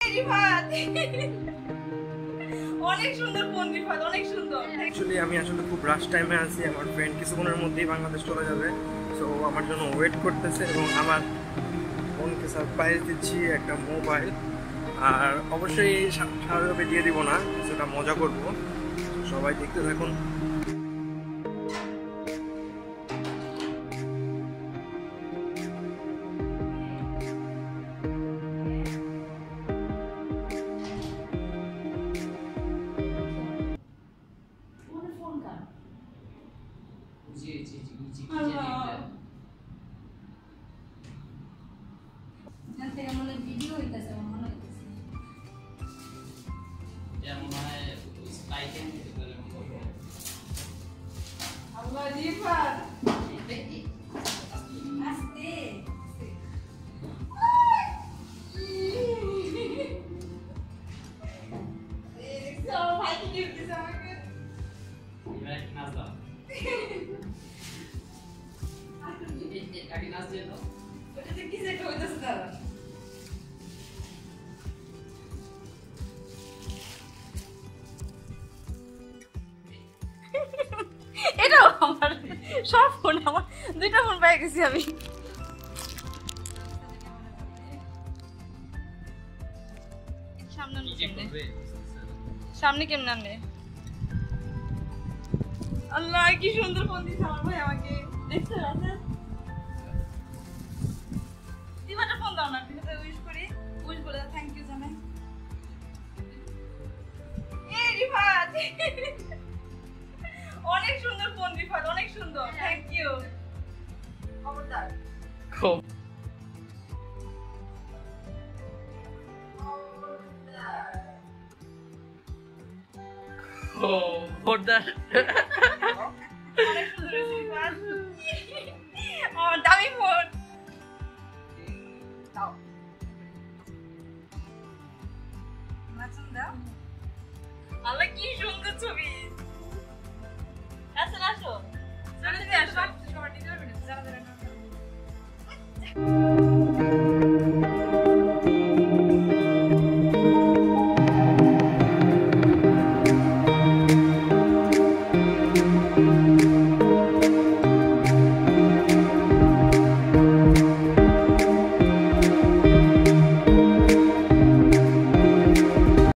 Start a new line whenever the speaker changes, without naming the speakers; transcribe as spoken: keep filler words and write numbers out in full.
অনেক সুন্দর ফোন রিফাত, অনেক সুন্দর।
অ্যাকচুয়ালি আমি আসলে খুব রাশ টাইমে আছি, আমার ফ্রেন্ড কিছুক্ষণের মধ্যেই বাংলাদেশ চলে যাবে, সো আমার জন্য ওয়েট করতেছে এবং আমার ফোনকে সারপ্রাইজ দিচ্ছি একটা মোবাইল। আর অবশ্যই স্বাভাবিকভাবে দিয়ে দিব না, কিছুটা মজা করবো, সবাই দেখতে থাকুন।
ভিডিও হইতাছে মনে হইতাছে
যেমন হয় স্পাইকেন দিতে পারে
আল্লাহ রিফাত আস্তে এই সব ভাই কি দিতেছে আমাকে
রাইট নাচ দাও এই আগে নাচ দিয়ে দাও
ওটাতে কি সেট হইতাছে দাদা এটাও আমার সব ফোন আমার দুইটা ফোন পেয়ে গেছি আমি সামনে সামনে কেমন আনলে আল্লাহ কি সুন্দর ফোন দিয়েছে আমার ভাই আমাকে দেখছো রাসেল দিবাটা ফোন দাও না দিবাটা উইশ করি উইশ বলে থ্যাংক ইউ জানাই এই রিফাত অনেক সুন্দর ফোন রিফাত অনেক সুন্দর থ্যাংক ইউ খবরদার
খুব ও খবরদার
অনেক সুন্দর রিফাত ও দামি ফোন দাও নাচুন দাও আল্লাহ কি সুন্দর ছবি আসো আসো আসো সবার নিজের জানা জানা